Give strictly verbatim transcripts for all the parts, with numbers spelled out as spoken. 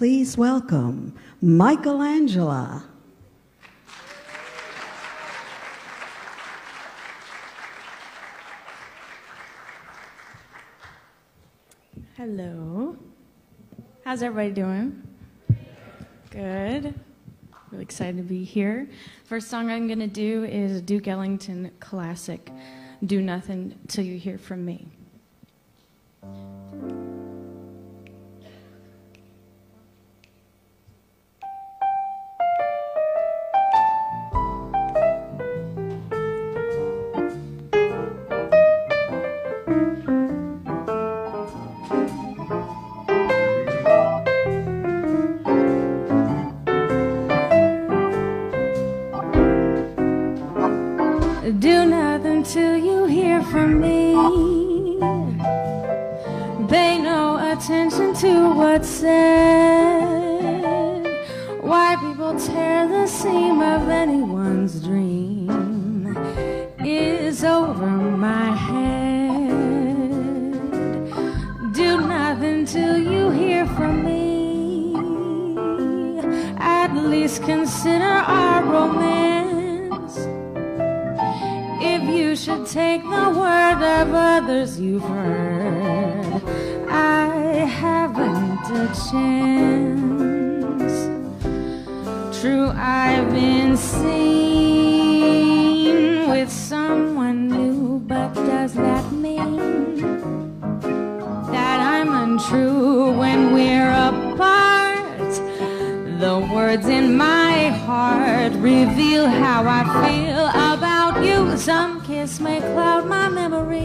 Please welcome Michelangelo. Hello. How's everybody doing? Good. Really excited to be here. First song I'm going to do is Duke Ellington classic, Do Nothing Till You Hear From Me. Do nothing till you hear from me. Pay no attention to what's said. Why people tear the seam of anyone's dream is over my head. Do nothing till you hear from me. At least consider our romance. If you should take the word of others you've heard, I haven't a chance. True, I've been seen with someone new, but does that mean that I'm untrue when we're apart? The words in my heart reveal how I feel about you. Some kiss may cloud my memory,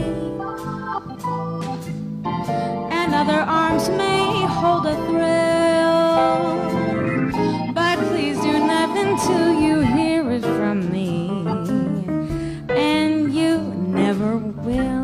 and other arms may hold a thrill. But please do nothing till you hear it from me, and you never will.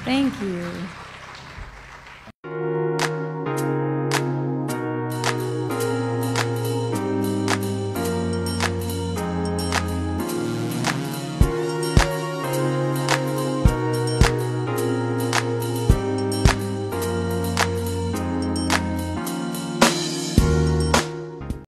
Thank you.